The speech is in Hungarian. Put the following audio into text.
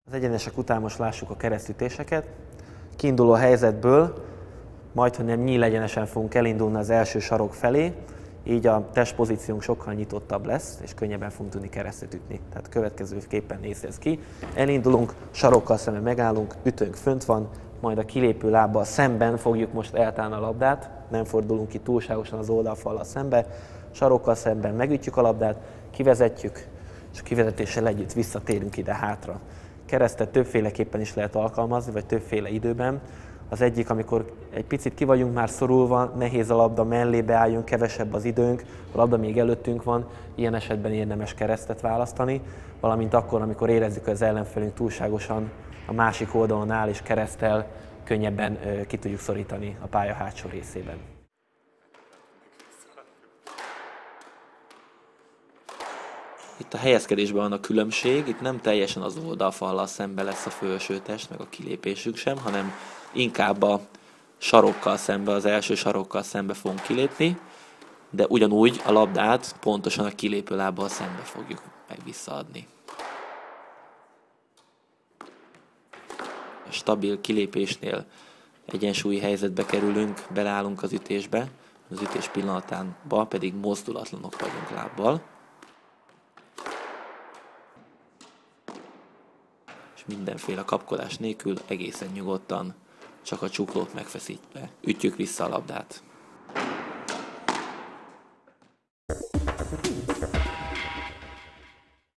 Az egyenesek után most lássuk a keresztütéseket. Kiinduló helyzetből majdnem nyílegyenesen fogunk elindulni az első sarok felé, így a testpozíciónk sokkal nyitottabb lesz, és könnyebben fogunk tudni keresztet ütni. Tehát következőképpen néz ez ki. Elindulunk, sarokkal szemben megállunk, ütőnk fönt van, majd a kilépő lábbal szemben fogjuk most eltálni a labdát, nem fordulunk ki túlságosan az oldalfallal szembe, sarokkal szemben megütjük a labdát, kivezetjük, és a kivezetéssel együtt visszatérünk ide hátra. Keresztet többféleképpen is lehet alkalmazni, vagy többféle időben. Az egyik, amikor egy picit ki vagyunk már szorulva, nehéz a labda, mellébe álljunk, kevesebb az időnk, a labda még előttünk van, ilyen esetben érdemes keresztet választani, valamint akkor, amikor érezzük, hogy az ellenfelünk túlságosan a másik oldalon áll, és kereszttel könnyebben ki tudjuk szorítani a pálya hátsó részében. Itt a helyezkedésben van a különbség, itt nem teljesen az oldalfallal szembe lesz a felső test, meg a kilépésük sem, hanem inkább a sarokkal szembe, az első sarokkal szembe fogunk kilépni, de ugyanúgy a labdát pontosan a kilépő lábbal szembe fogjuk meg visszaadni. A stabil kilépésnél egyensúlyi helyzetbe kerülünk, beleállunk az ütésbe, az ütés pillanatában pedig mozdulatlanok vagyunk lábbal. Mindenféle kapkodás nélkül egészen nyugodtan, csak a csuklót megfeszítve ütjük vissza a labdát.